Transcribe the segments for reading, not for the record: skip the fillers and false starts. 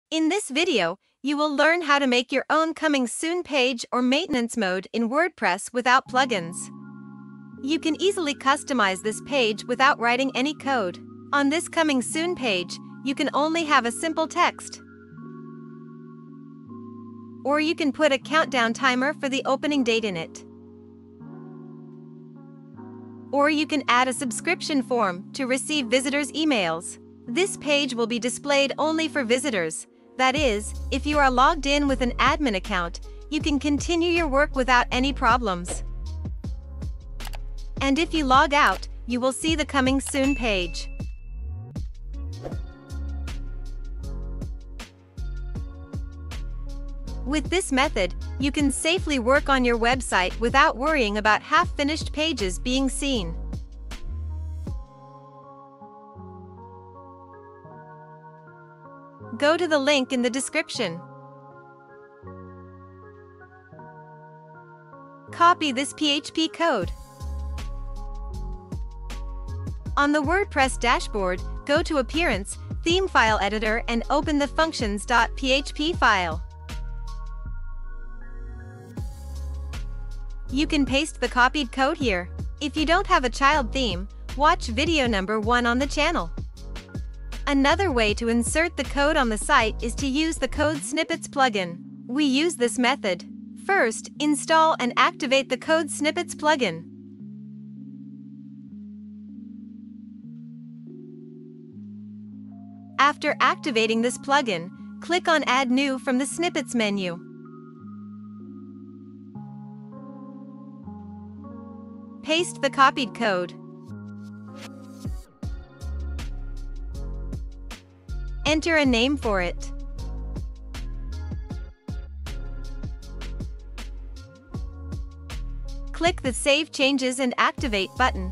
In this video, you will learn how to make your own coming soon page or maintenance mode in WordPress without plugins. You can easily customize this page without writing any code. On this coming soon page, you can only have a simple text. Or you can put a countdown timer for the opening date in it. Or you can add a subscription form to receive visitors' emails. This page will be displayed only for visitors. That is, if you are logged in with an admin account, you can continue your work without any problems. And if you log out, you will see the coming soon page. With this method, you can safely work on your website without worrying about half-finished pages being seen. Go to the link in the description. Copy this PHP code. On the WordPress dashboard, go to Appearance, Theme File Editor and open the functions.php file. You can paste the copied code here. If you don't have a child theme, watch video number 1 on the channel. Another way to insert the code on the site is to use the Code Snippets plugin. We use this method. First, install and activate the Code Snippets plugin. After activating this plugin, click on Add New from the Snippets menu. Paste the copied code. Enter a name for it. Click the Save Changes and Activate button.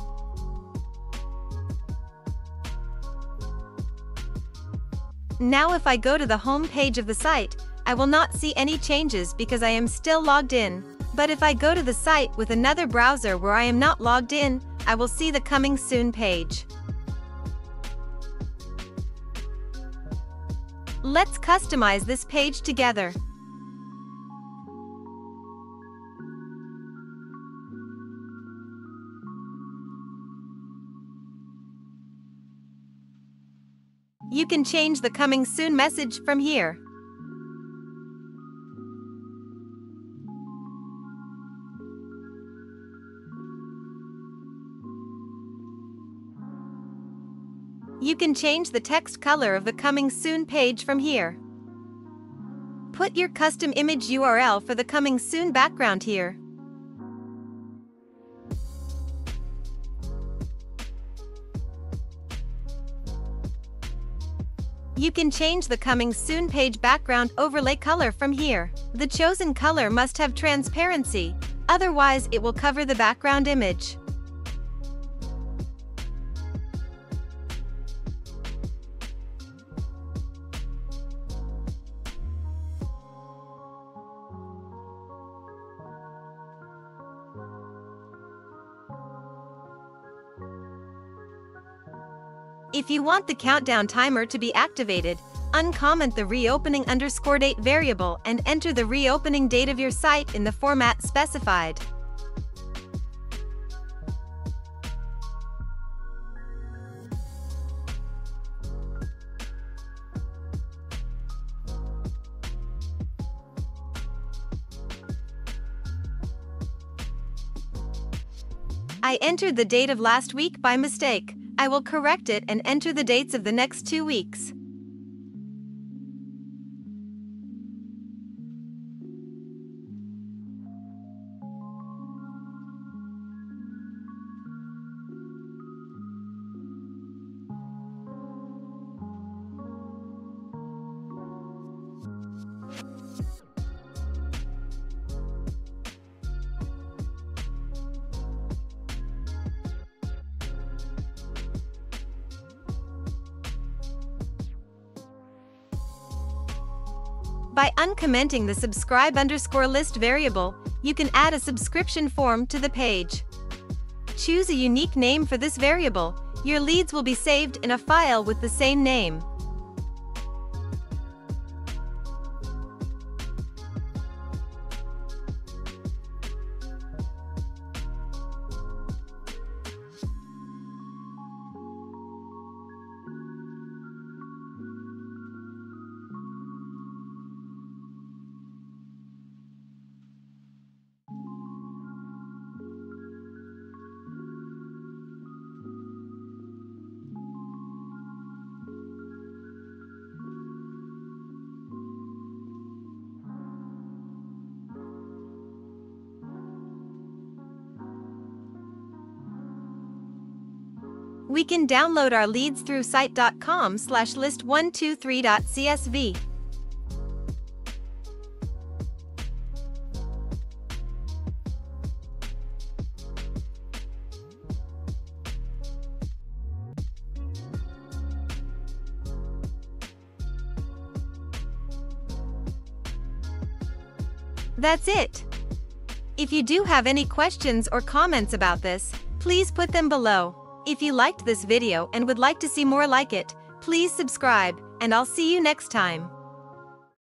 Now if I go to the home page of the site, I will not see any changes because I am still logged in. But if I go to the site with another browser where I am not logged in, I will see the coming soon page. Let's customize this page together. You can change the coming soon message from here. You can change the text color of the coming soon page from here. Put your custom image URL for the coming soon background here. You can change the coming soon page background overlay color from here. The chosen color must have transparency, otherwise it will cover the background image. If you want the countdown timer to be activated, uncomment the reopening_date variable and enter the reopening date of your site in the format specified. I entered the date of last week by mistake. I will correct it and enter the dates of the next 2 weeks. By uncommenting the subscribe_list variable, you can add a subscription form to the page. Choose a unique name for this variable. Your leads will be saved in a file with the same name. We can download our leads through site.com/list123.csv. That's it. If you do have any questions or comments about this, please put them below. If you liked this video and would like to see more like it, please subscribe, and I'll see you next time.